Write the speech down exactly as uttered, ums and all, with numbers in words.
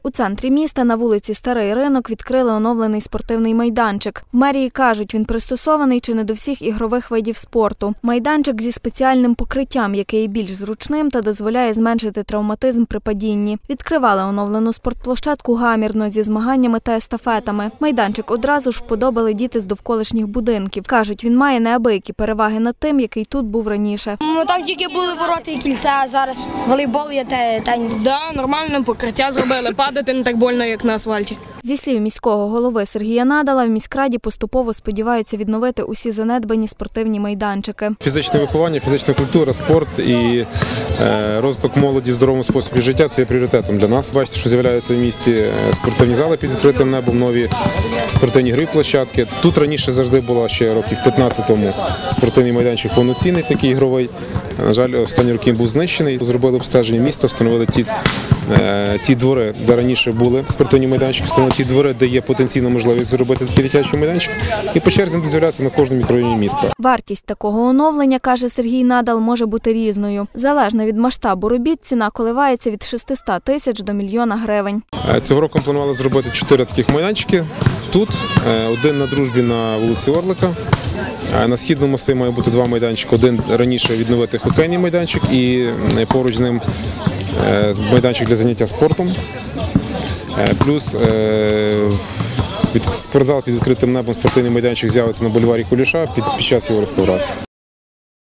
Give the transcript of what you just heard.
У центрі міста на вулиці Старий Ринок відкрили оновлений спортивний майданчик. В мерії кажуть, він пристосований чи не до всіх ігрових видів спорту. Майданчик зі спеціальним покриттям, який є більш зручним та дозволяє зменшити травматизм при падінні. Відкривали оновлену спортплощадку гамірно зі змаганнями та естафетами. Майданчик одразу ж вподобали діти з довколишніх будинків. Кажуть, він має неабиякі переваги над тим, який тут був раніше. Ну, там тільки були ворота і кільця, а зараз волейбол є та теніс. Да, нормальне покриття зробили, падати не так больно, як на асфальті. Зі слів міського голови Сергія Надала, в міськраді поступово сподіваються відновити усі занедбані спортивні майданчики. Фізичне виховання, фізична культура, спорт і е, розвиток молоді в здоровому способі життя – це є пріоритетом для нас. Бачите, що з'являються в місті спортивні зали під відкритим небом, нові спортивні гри, площадки. Тут раніше завжди було ще років п'ятнадцять тому спортивний майданчик повноцінний, такий ігровий. На жаль, останні роки був знищений. Зробили обстеження міста, встановили ті, е, ті двори, де раніше були спортивні майданчики, встановили ті двори, де є потенційна можливість зробити такий дитячий майданчик. І по черзі буде з'являтися на кожному мікрорайоні міста. Вартість такого оновлення, каже Сергій Надал, може бути різною. Залежно від масштабу робіт, ціна коливається від шестисот тисяч до мільйона гривень. Цього року планували зробити чотири таких майданчики. Тут один на Дружбі на вулиці Орлика. На східному масиві має бути два майданчики. Один раніше відновити хокейний майданчик і поруч з ним майданчик для заняття спортом. Плюс спортзал під відкритим небом, спортивний майданчик з'явиться на бульварі Куліша під, під час його реставрації.